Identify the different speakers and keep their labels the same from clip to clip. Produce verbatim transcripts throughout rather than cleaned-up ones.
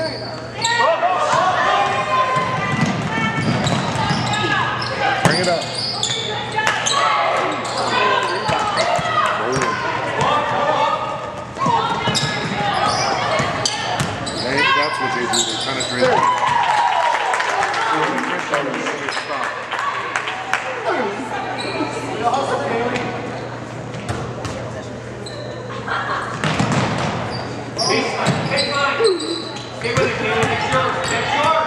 Speaker 1: Bring it up. Hey, that's what they do. They kind of drink.
Speaker 2: Stay with it, Caleb. It's yours. It's yours.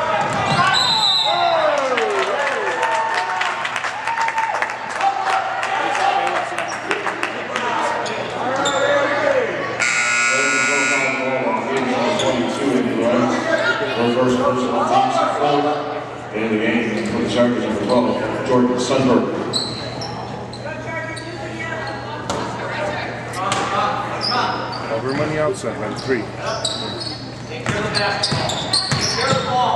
Speaker 3: First personal teams at four, and the game for the Chargers number twelve, Jordan Sundberg.
Speaker 1: Cover money outside, man. Three.
Speaker 2: Take care of the basketball. Take care of the ball.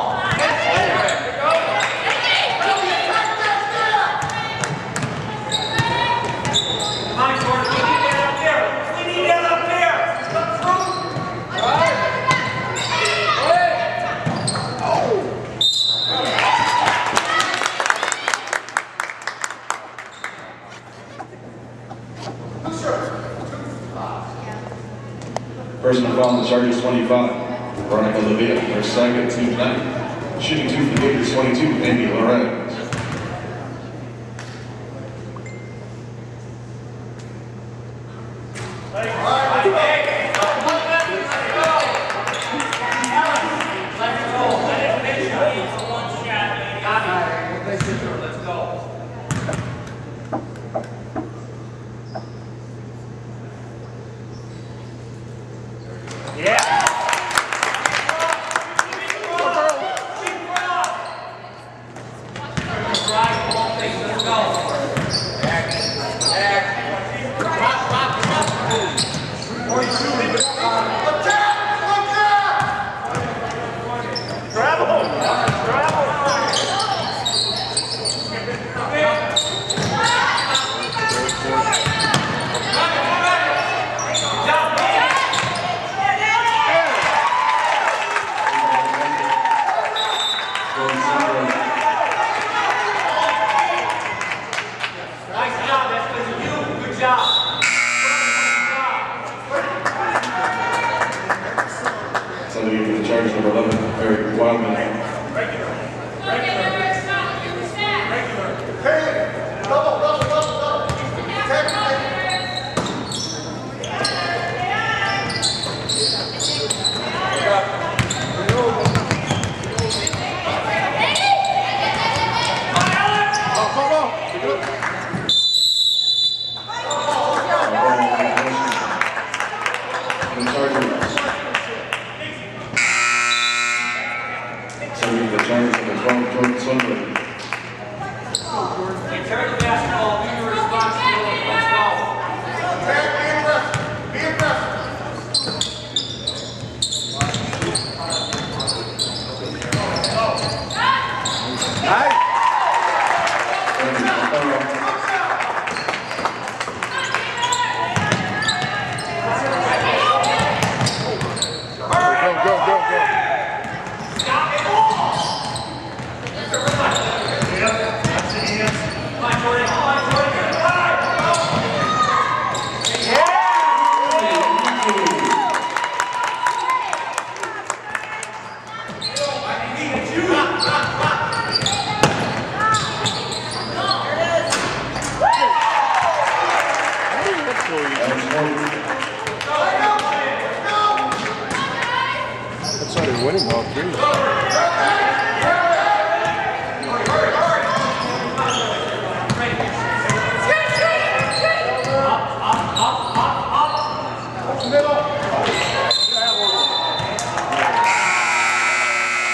Speaker 2: Come on, Jordan. We need that up there. We need that up there. Come through. All right.
Speaker 3: Personal foul on the Chargers twenty-five, Veronica Levia, her second, team tonight. Shooting two for the Gators twenty-two, Amy Lorette.
Speaker 2: Let's go. Yeah.
Speaker 3: Somebody for the Chargers number eleven, Eric Wildman.
Speaker 2: Regular. Regular. Regular.
Speaker 4: Hey, double, double, double, double.
Speaker 3: Somebody for the Chargers number twelve, Jordan Sundberg.
Speaker 2: Take care of the basketball. Do your responsibility. Let's go.
Speaker 4: Be aggressive. Be aggressive.
Speaker 1: Nice. Go, go, go, go. That's why they're winning all three.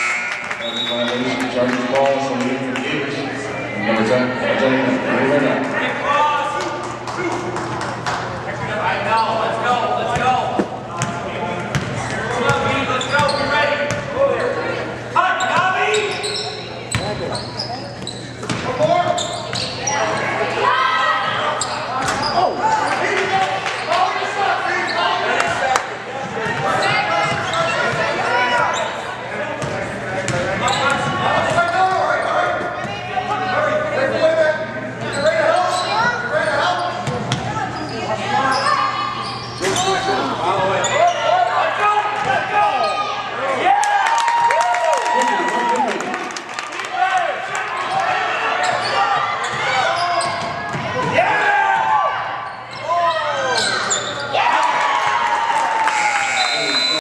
Speaker 3: Chargers ball, somebody for the Gators. Number ten, number ten,